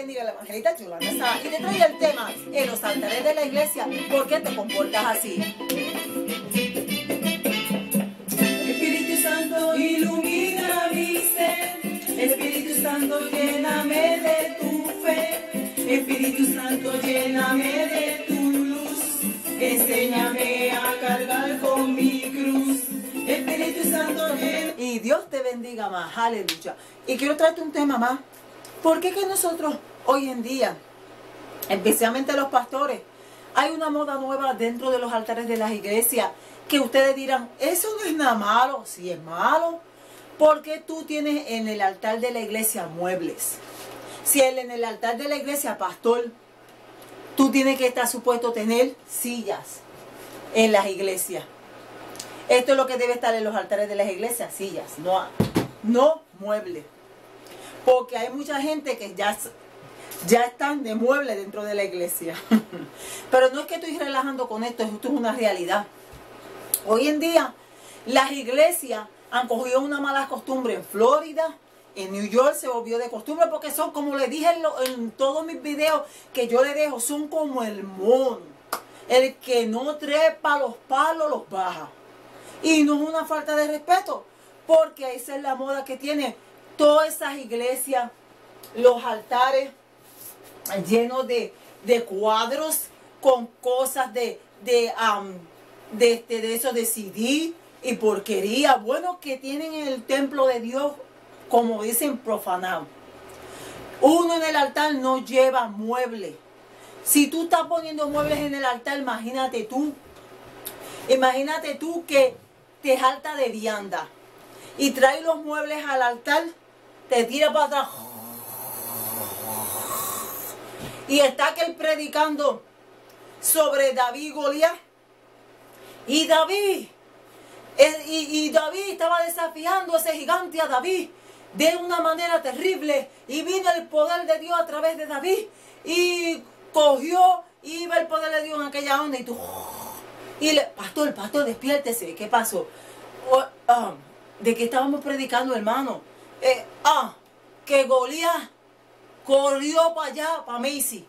bendiga, la evangelista Yolanda Sá, y te trae el tema en los altares de la iglesia. ¿Por qué te comportas así? Espíritu Santo, ilumina mi ser. Espíritu Santo, lléname de tu fe. Espíritu Santo, lléname de tu luz. Enséñame a cargar con mi cruz. Espíritu Santo, lléname. Y Dios te bendiga más, aleluya. Y quiero traerte un tema más. ¿Por qué que nosotros hoy en día, especialmente los pastores, hay una moda nueva dentro de los altares de las iglesias que ustedes dirán, eso no es nada malo? Si es malo, ¿por qué tú tienes en el altar de la iglesia muebles? Si en el altar de la iglesia, pastor, tú tienes que estar supuesto a tener sillas en las iglesias. Esto es lo que debe estar en los altares de las iglesias, sillas, no muebles. Porque hay mucha gente que ya están de muebles dentro de la iglesia. Pero no es que estoy relajando con esto es una realidad. Hoy en día las iglesias han cogido una mala costumbre en Florida, en New York se volvió de costumbre porque son, como les dije en todos mis videos que yo les dejo, son como el mono. El que no trepa los palos los baja. Y no es una falta de respeto, porque esa es la moda que tiene todas esas iglesias, los altares llenos de cuadros con cosas de eso de CD y porquería. Bueno, que tienen en el templo de Dios, como dicen, profanado. Uno en el altar no lleva muebles. Si tú estás poniendo muebles en el altar, imagínate tú que te jalta de vianda y trae los muebles al altar, te tira para atrás y está aquel predicando sobre David y Goliat. Y David estaba desafiando a ese gigante, a David, de una manera terrible. Y vino el poder de Dios a través de David. Y cogió, iba el poder de Dios en aquella onda. Y tú, pastor, despiértese. ¿Qué pasó? ¿De qué estábamos predicando, hermano? Que Goliat corrió para allá, para Macy.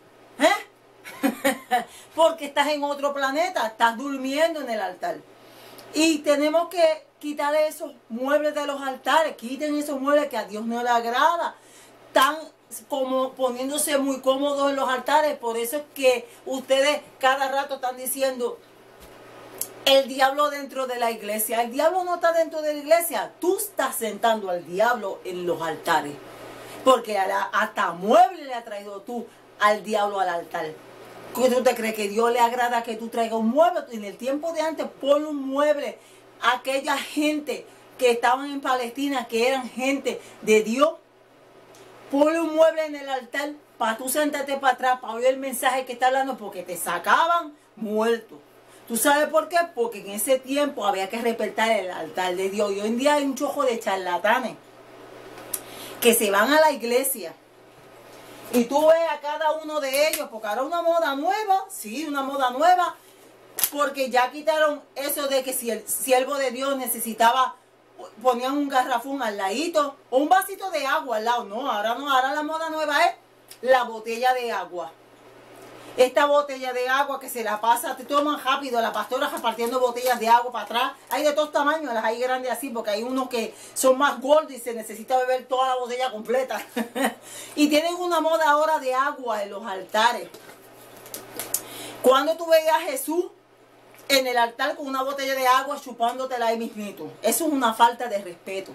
Porque estás en otro planeta, estás durmiendo en el altar. Y tenemos que quitar esos muebles de los altares. Quiten esos muebles que a Dios no le agrada. Están como poniéndose muy cómodos en los altares. Por eso es que ustedes cada rato están diciendo el diablo dentro de la iglesia. El diablo no está dentro de la iglesia. Tú estás sentando al diablo en los altares. Porque hasta muebles le ha traído tú al diablo al altar. ¿Tú te crees que Dios le agrada que tú traigas un mueble? En el tiempo de antes, pon un mueble. Aquella gente que estaban en Palestina, que eran gente de Dios, ponle un mueble en el altar para tú sentarte para atrás, para oír el mensaje que está hablando, porque te sacaban muerto. ¿Tú sabes por qué? Porque en ese tiempo había que respetar el altar de Dios. Y hoy en día hay un chojo de charlatanes que se van a la iglesia. Y tú ves a cada uno de ellos, porque ahora una moda nueva, sí, una moda nueva, porque ya quitaron eso de que si el siervo de Dios necesitaba, ponían un garrafón al ladito, o un vasito de agua al lado. No, ahora la moda nueva es la botella de agua. Esta botella de agua que se la pasa, te toman rápido, la pastora repartiendo botellas de agua para atrás. Hay de todos tamaños, las hay grandes así, porque hay unos que son más gordos y se necesita beber toda la botella completa. Y tienen una moda ahora de agua en los altares. Cuando tú veías a Jesús en el altar con una botella de agua chupándotela ahí mismito, eso es una falta de respeto.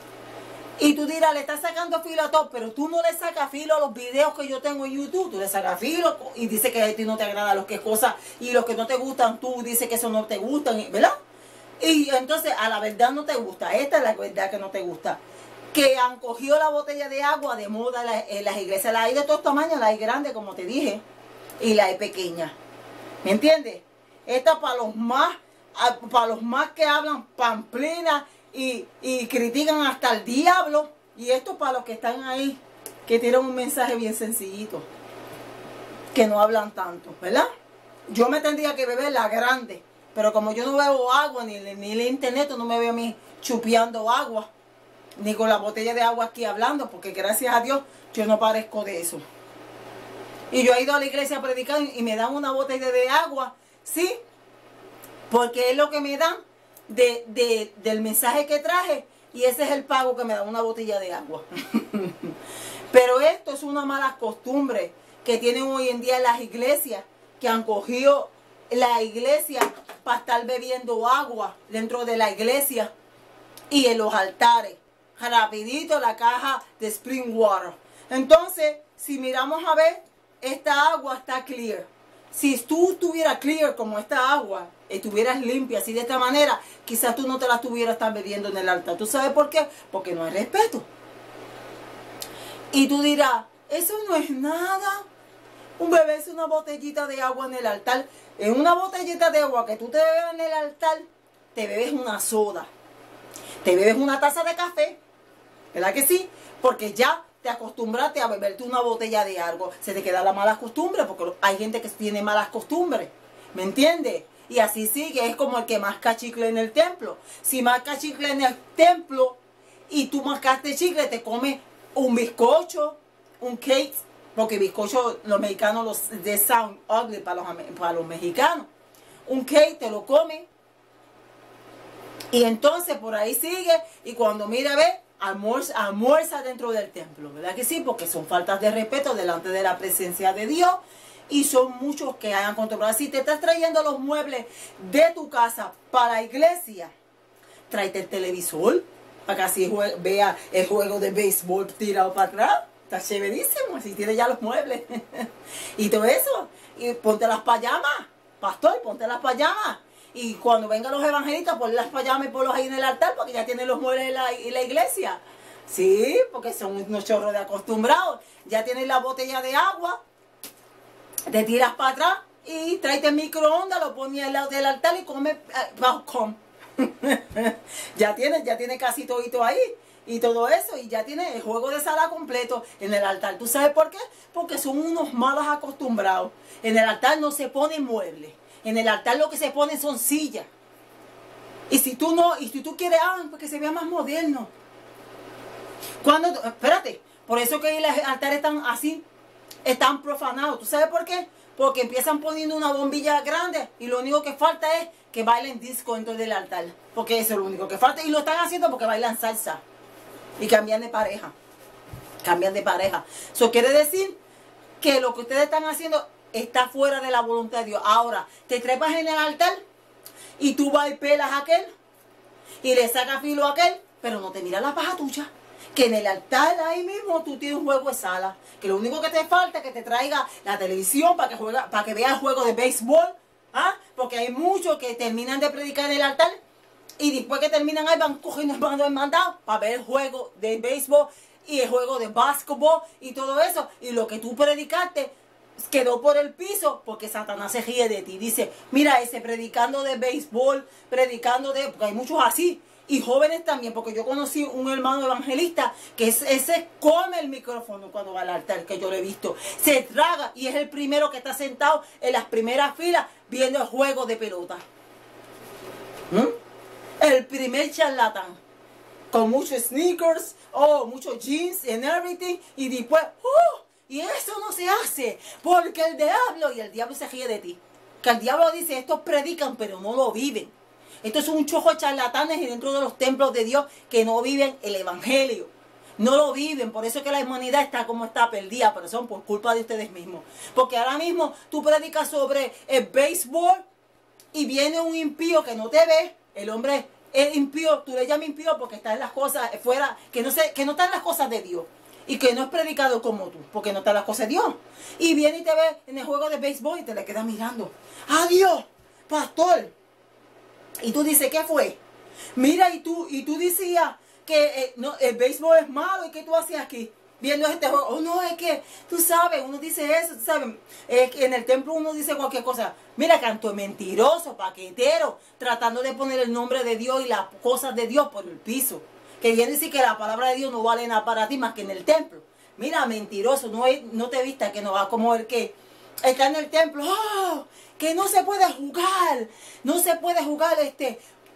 Y tú dirás, le estás sacando filo a todo, pero tú no le sacas filo a los videos que yo tengo en YouTube. Tú le sacas filo y dices que a ti no te agrada los que cosas y los que no te gustan, tú dices que eso no te gustan, ¿verdad? Y entonces a la verdad no te gusta. Esta es la verdad que no te gusta. Que han cogido la botella de agua de moda en las iglesias. La hay de todos tamaños, la hay grande, como te dije, y la hay pequeña. ¿Me entiendes? Esta para los más que hablan pamplina y critican hasta el diablo. Y esto para los que están ahí, que tienen un mensaje bien sencillito, que no hablan tanto, ¿verdad? Yo me tendría que beber la grande, pero como yo no bebo agua, ni el internet, no me veo a mí chupeando agua, ni con la botella de agua aquí hablando, porque gracias a Dios yo no parezco de eso. Y yo he ido a la iglesia a predicar y me dan una botella de agua, ¿sí? Porque es lo que me dan del mensaje que traje y ese es el pago que me dan, una botella de agua. Pero esto es una mala costumbre que tienen hoy en día las iglesias, que han cogido la iglesia para estar bebiendo agua dentro de la iglesia y en los altares. Rapidito la caja de spring water. Entonces, si miramos a ver, esta agua está clear. Si tú estuvieras clear como esta agua, estuvieras limpia así de esta manera, quizás tú no te la estuvieras tan bebiendo en el altar. ¿Tú sabes por qué? Porque no hay respeto. Y tú dirás, eso no es nada. Un bebé es una botellita de agua en el altar. En una botellita de agua que tú te bebes en el altar, te bebes una soda. Te bebes una taza de café. ¿Verdad que sí? Porque ya te acostumbraste a beberte una botella de algo. Se te queda la mala costumbre, porque hay gente que tiene malas costumbres. ¿Me entiendes? Y así sigue, es como el que masca chicle en el templo. Si masca chicle en el templo y tú mascaste chicle, te comes un bizcocho, un cake, porque bizcocho los mexicanos de sound ugly para los mexicanos. Un cake te lo comes y entonces por ahí sigue y cuando mira ve, almuerza dentro del templo, ¿verdad que sí? Porque son faltas de respeto delante de la presencia de Dios. Y son muchos que hayan controlado. Si te estás trayendo los muebles de tu casa para la iglesia, tráete el televisor para que así vea el juego de béisbol tirado para atrás. Está chéverísimo, así tienes ya los muebles. Y todo eso. Y ponte las payamas, pastor, ponte las payamas. Y cuando vengan los evangelistas, pon las payamas y ponlos ahí en el altar, porque ya tienen los muebles en la iglesia. Sí, porque son unos chorros de acostumbrados. Ya tienen la botella de agua. Te tiras para atrás y tráete el microondas, lo pones al lado del altar y come come. ya tiene casi todito ahí y todo eso, y ya tiene el juego de sala completo en el altar. ¿Tú sabes por qué? Porque son unos malos acostumbrados. En el altar no se ponen muebles. En el altar lo que se ponen son sillas. Y si tú quieres, porque se vea más moderno. Espérate, por eso que los altares están así. Están profanados. ¿Tú sabes por qué? Porque empiezan poniendo una bombilla grande y lo único que falta es que bailen disco dentro del altar. Porque eso es lo único que falta. Y lo están haciendo porque bailan salsa. Y cambian de pareja. Cambian de pareja. Eso quiere decir que lo que ustedes están haciendo está fuera de la voluntad de Dios. Ahora, te trepas en el altar y tú vas y pelas a aquel y le sacas filo a aquel, pero no te mira la paja tuya. Que en el altar ahí mismo tú tienes un juego de sala. Que lo único que te falta es que te traiga la televisión para que veas el juego de béisbol. ¿Ah? Porque hay muchos que terminan de predicar en el altar y después que terminan ahí van cogiendo el mandado para ver el juego de béisbol y el juego de básquetbol y todo eso. Y lo que tú predicaste quedó por el piso porque Satanás se ríe de ti. Dice, mira ese predicando de béisbol, porque hay muchos así. Y jóvenes también, porque yo conocí un hermano evangelista que ese come el micrófono cuando va al altar, que yo lo he visto. Se traga y es el primero que está sentado en las primeras filas viendo el juego de pelota. El primer charlatán. Con muchos sneakers, muchos jeans and everything. Y después, y eso no se hace porque el diablo se ríe de ti. Que el diablo dice, estos predican pero no lo viven. Estos son un chojo de charlatanes y dentro de los templos de Dios que no viven el evangelio. No lo viven. Por eso es que la humanidad está como está perdida. Pero son por culpa de ustedes mismos. Porque ahora mismo tú predicas sobre el béisbol y viene un impío que no te ve. El hombre es impío. Tú le llamas impío porque está en las cosas fuera. Que no están en las cosas de Dios. Y que no es predicado como tú. Porque no está en las cosas de Dios. Y viene y te ve en el juego de béisbol y te le quedas mirando. ¡Adiós, pastor! Y tú dices, ¿qué fue? Mira, y tú decías que el béisbol es malo. ¿Y qué tú hacías aquí? Viendo este juego. No, es que, tú sabes, uno dice eso, tú sabes. En el templo uno dice cualquier cosa. Mira, canto mentiroso, paquetero, tratando de poner el nombre de Dios y las cosas de Dios por el piso. Que viene a decir que la palabra de Dios no vale nada para ti más que en el templo. Mira, mentiroso, no te vistas que no va como el que está en el templo. Que no se puede jugar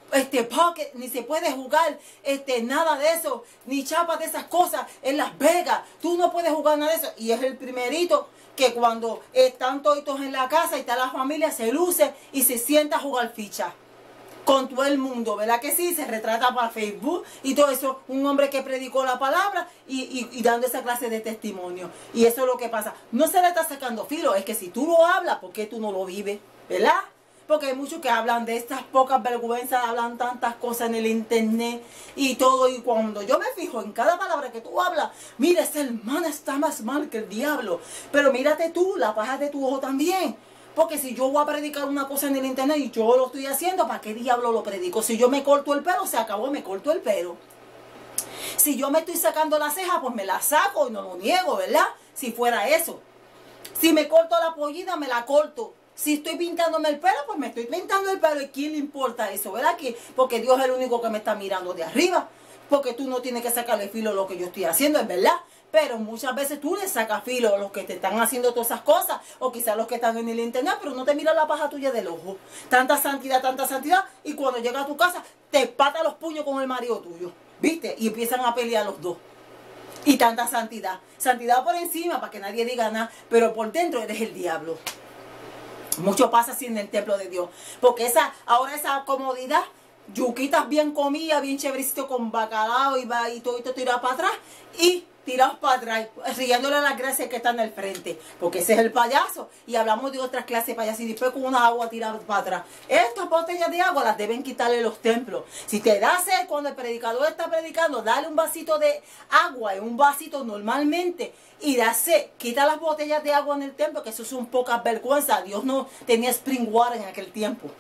pocket, ni se puede jugar nada de eso, ni chapas de esas cosas en Las Vegas. Tú no puedes jugar nada de eso. Y es el primerito que cuando están todos en la casa y está la familia, se luce y se sienta a jugar ficha con todo el mundo, ¿verdad que sí? Se retrata para Facebook y todo eso. Un hombre que predicó la palabra y dando esa clase de testimonio. Y eso es lo que pasa. No se le está sacando filo, es que si tú lo hablas, ¿por qué tú no lo vives? ¿Verdad? Porque hay muchos que hablan de estas pocas vergüenzas, hablan tantas cosas en el internet y todo. Y cuando yo me fijo en cada palabra que tú hablas, mira, ese hermano está más mal que el diablo. Pero mírate tú, la paja de tu ojo también. Porque si yo voy a predicar una cosa en el internet y yo lo estoy haciendo, ¿para qué diablo lo predico? Si yo me corto el pelo, se acabó, me corto el pelo. Si yo me estoy sacando la ceja, pues me la saco y no lo niego, ¿verdad? Si fuera eso. Si me corto la pollina, me la corto. Si estoy pintándome el pelo, pues me estoy pintando el pelo. ¿Y quién le importa eso, verdad? Porque Dios es el único que me está mirando de arriba. Porque tú no tienes que sacarle filo a lo que yo estoy haciendo, es verdad. Pero muchas veces tú le sacas filo a los que te están haciendo todas esas cosas. O quizás los que están en el internet, pero no te mira la paja tuya del ojo. Tanta santidad. Y cuando llega a tu casa, te pata los puños con el marido tuyo. ¿Viste? Y empiezan a pelear los dos. Y tanta santidad. Santidad por encima para que nadie diga nada. Pero por dentro eres el diablo. Mucho pasa así en el templo de Dios. Porque ahora esa comodidad, yuquitas bien comidas, bien chéverecito con bacalao y todo esto tirado para atrás. Y tirados para atrás, riéndole a las gracias que están al frente. Porque ese es el payaso. Y hablamos de otras clases de payasos. Y después con una agua tirada para atrás. Estas botellas de agua las deben quitarle los templos. Si te da sed cuando el predicador está predicando, dale un vasito de agua en un vasito normalmente. Y da sed, quita las botellas de agua en el templo, que eso son pocas vergüenzas. Dios no tenía spring water en aquel tiempo.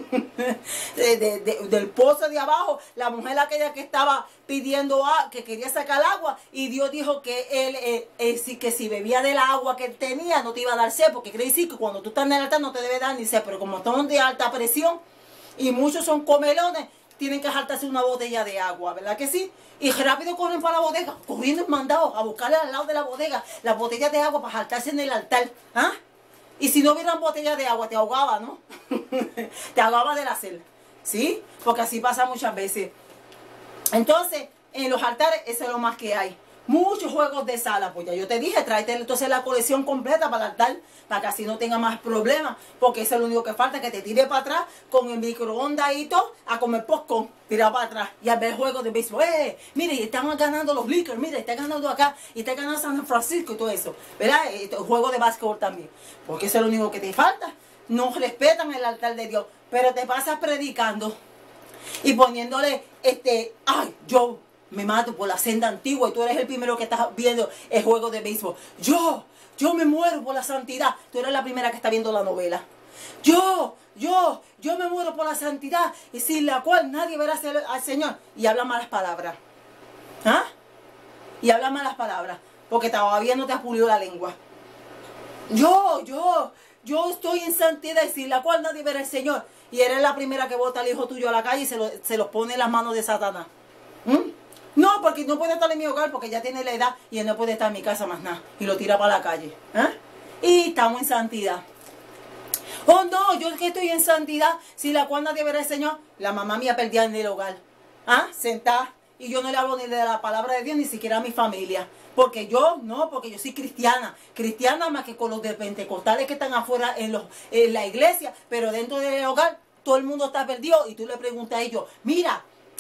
Del pozo de abajo, la mujer aquella que estaba pidiendo que quería sacar agua, y Dios dijo que que si bebía del agua que él tenía no te iba a dar sed, porque quiere decir que cuando tú estás en el altar no te debe dar ni sed, pero como están de alta presión y muchos son comelones, tienen que jaltarse una botella de agua, ¿verdad que sí? Y rápido corren para la bodega, corriendo mandados a buscarle al lado de la bodega las botellas de agua para jaltarse en el altar. ¿Ah? Y si no hubieran botellas de agua, te ahogaba, ¿no? Te ahogaba de la sed, ¿sí? Porque así pasa muchas veces. Entonces, en los altares, eso es lo más que hay. Muchos juegos de sala, pues ya yo te dije, tráete entonces la colección completa para el altar, para que así no tenga más problemas, porque eso es lo único que falta, que te tire para atrás con el microondas y todo, a comer popcorn, tirar para atrás, y a ver juegos de béisbol. Mire, y están ganando los Lakers, mire, están ganando acá, y están ganando San Francisco y todo eso, ¿verdad? Juegos de básquetbol también, porque eso es lo único que te falta. No respetan el altar de Dios, pero te pasas predicando y poniéndole, ay, yo me mato por la senda antigua y tú eres el primero que estás viendo el juego de béisbol. Yo me muero por la santidad. Tú eres la primera que está viendo la novela. Yo me muero por la santidad y sin la cual nadie verá al Señor. Y habla malas palabras. ¿Ah? Y habla malas palabras porque todavía no te has pulido la lengua. Yo estoy en santidad y sin la cual nadie verá al Señor. Y eres la primera que bota al hijo tuyo a la calle y se los pone en las manos de Satanás. No, porque no puede estar en mi hogar porque ya tiene la edad y él no puede estar en mi casa más nada. Y lo tira para la calle. Y estamos en santidad. Oh no, yo es que estoy en santidad. Si la cual nadie verá al Señor. La mamá mía perdida en el hogar. Sentada. Y yo no le hablo ni de la palabra de Dios, ni siquiera a mi familia. Porque yo soy cristiana. Cristiana más que con los de pentecostales que están afuera en la iglesia. Pero dentro del hogar, todo el mundo está perdido. Y tú le preguntas a ellos, mira,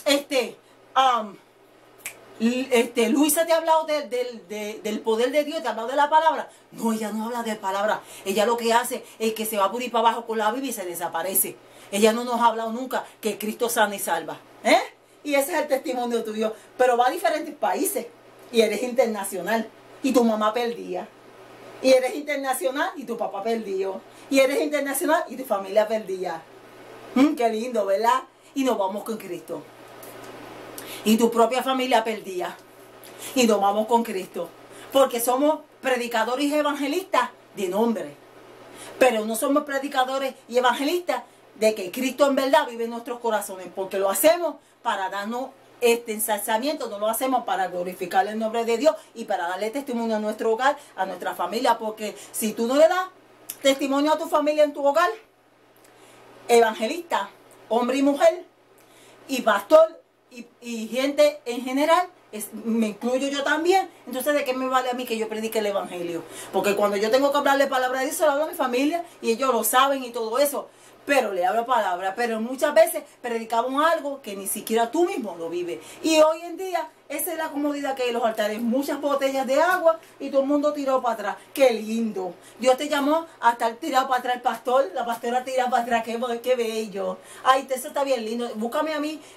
Luisa te ha hablado del poder de Dios, te ha hablado de la palabra. No, ella no habla de palabra. Ella lo que hace es que se va por ir para abajo con la Biblia y se desaparece. Ella no nos ha hablado nunca que Cristo sana y salva. Y ese es el testimonio tuyo. Pero va a diferentes países. Y eres internacional. Y tu mamá perdía. Y eres internacional y tu papá perdió. Y eres internacional y tu familia perdía. Qué lindo, ¿verdad? Y nos vamos con Cristo. Y tu propia familia perdía. Y nos vamos con Cristo. Porque somos predicadores y evangelistas de nombre. Pero no somos predicadores y evangelistas de que Cristo en verdad vive en nuestros corazones. Porque lo hacemos para darnos ensalzamiento, no lo hacemos para glorificar el nombre de Dios y para darle testimonio a nuestro hogar, a nuestra familia. Porque si tú no le das testimonio a tu familia en tu hogar, evangelista, hombre y mujer, y pastor y gente en general, me incluyo yo también. Entonces, ¿de qué me vale a mí que yo predique el evangelio? Porque cuando yo tengo que hablarle palabra de Dios, se lo hablo a mi familia y ellos lo saben y todo eso. Pero le hablo palabra. Pero muchas veces predicamos algo que ni siquiera tú mismo lo vives. Y hoy en día, esa es la comodidad que hay en los altares. Muchas botellas de agua y todo el mundo tiró para atrás. ¡Qué lindo! Dios te llamó a estar tirado para atrás el pastor, la pastora tirada para atrás. ¡Qué bello! Ay, eso está bien lindo. Búscame a mí,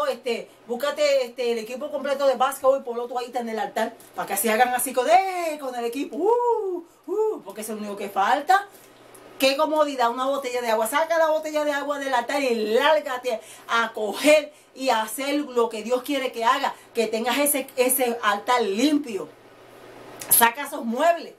búscate el equipo completo de básquetbol y ponlo tú ahí en el altar. Para que se hagan así con el equipo. Porque eso es lo único que falta. Qué comodidad, una botella de agua. Saca la botella de agua del altar y lárgate a coger y a hacer lo que Dios quiere que haga. Que tengas ese altar limpio. Saca esos muebles.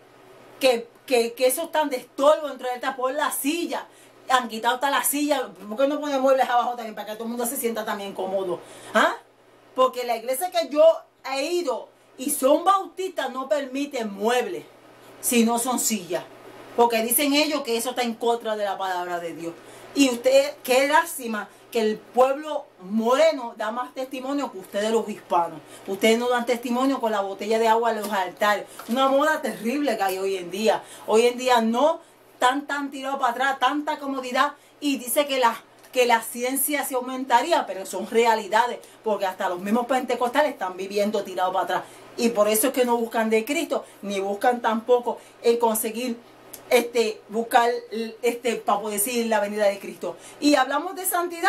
Que esos están de estorbo dentro del altar. Pon la silla. Han quitado hasta la silla. ¿Por qué no ponen muebles abajo también? Para que todo el mundo se sienta también cómodo. ¿Ah? Porque la iglesia que yo he ido y son bautistas no permiten muebles. Si no son sillas. Porque dicen ellos que eso está en contra de la palabra de Dios. Y usted, qué lástima que el pueblo moreno da más testimonio que ustedes los hispanos. Ustedes no dan testimonio con la botella de agua en los altares. Una moda terrible que hay hoy en día. Hoy en día no tan tirado para atrás, tanta comodidad. Y dice que la ciencia se aumentaría, pero son realidades. Porque hasta los mismos pentecostales están viviendo tirados para atrás. Y por eso es que no buscan de Cristo, ni buscan tampoco el conseguir buscar para poder decir la venida de Cristo. Y hablamos de santidad,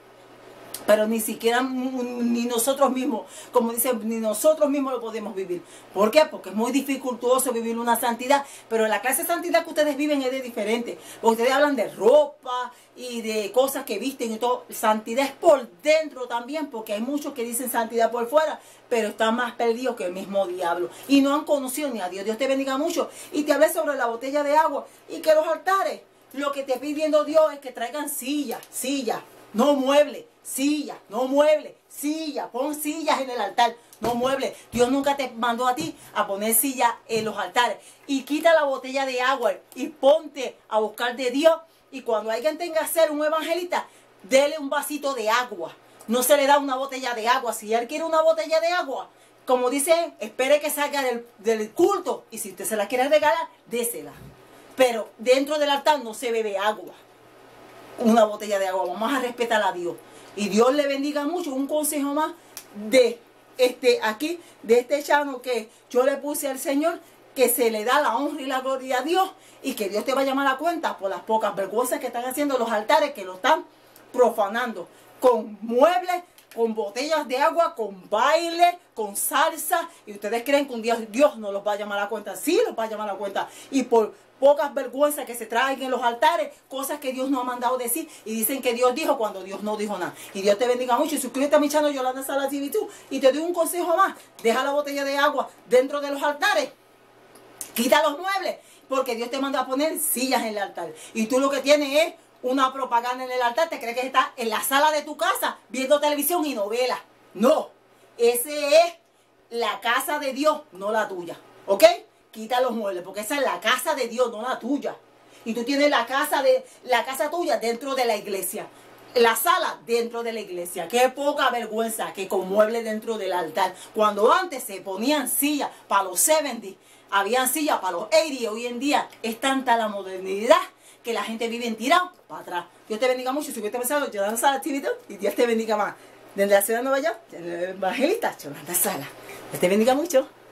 pero ni siquiera ni nosotros mismos, como dicen, ni nosotros mismos lo podemos vivir. ¿Por qué? Porque es muy dificultoso vivir una santidad, pero la clase de santidad que ustedes viven es de diferente. Ustedes hablan de ropa y de cosas que visten y todo. Santidad es por dentro también, porque hay muchos que dicen santidad por fuera, pero están más perdidos que el mismo diablo. Y no han conocido ni a Dios. Dios te bendiga mucho. Y te hablé sobre la botella de agua y que los altares, lo que te pidiendo Dios es que traigan sillas, no muebles. Sillas, no muebles, sillas, pon sillas en el altar, no muebles. Dios nunca te mandó a ti a poner sillas en los altares. Y quita la botella de agua y ponte a buscar de Dios. Y cuando alguien tenga que ser un evangelista, dele un vasito de agua. No se le da una botella de agua. Si él quiere una botella de agua, como dice, espere que salga del culto. Y si usted se la quiere regalar, désela. Pero dentro del altar no se bebe agua. Una botella de agua. Vamos a respetar a Dios. Y Dios le bendiga mucho. Un consejo más de este chano que yo le puse al Señor, que se le da la honra y la gloria a Dios, y que Dios te va a llamar a cuenta por las pocas vergüenzas que están haciendo los altares, que lo están profanando con muebles, con botellas de agua, con baile, con salsa. Y ustedes creen que un día Dios no los va a llamar a cuenta. Sí los va a llamar a cuenta. Y por pocas vergüenzas que se traen en los altares, cosas que Dios no ha mandado decir, y dicen que Dios dijo cuando Dios no dijo nada. Y Dios te bendiga mucho. Y suscríbete a mi channel Yolanda Salas TV. Y te doy un consejo más. Deja la botella de agua dentro de los altares. Quita los muebles, porque Dios te mandó a poner sillas en el altar. Y tú lo que tienes es una propaganda en el altar. Te crees que estás en la sala de tu casa viendo televisión y novelas. No, ese es la casa de Dios, no la tuya. ¿Ok? Quita los muebles, porque esa es la casa de Dios, no la tuya. Y tú tienes la casa tuya dentro de la iglesia. La sala dentro de la iglesia. Qué poca vergüenza que con muebles dentro del altar. Cuando antes se ponían sillas para los 70, habían sillas para los 80. Hoy en día es tanta la modernidad que la gente vive en tirado para atrás. Dios te bendiga mucho. Si hubiese pensado, Yolanda Salas TV, y Dios te bendiga más. Desde la ciudad de Nueva York, el evangelista Yolanda Salas. Dios te bendiga mucho.